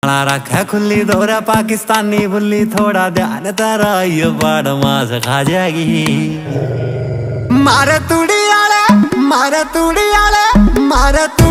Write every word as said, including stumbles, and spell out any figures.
रखा खुली दोरा पाकिस्तानी बुल्ली थोड़ा ध्यान तारा ये बाड़ मास खा जाएगी। मारे तूड़ी आले मारे तूड़ी आले मारे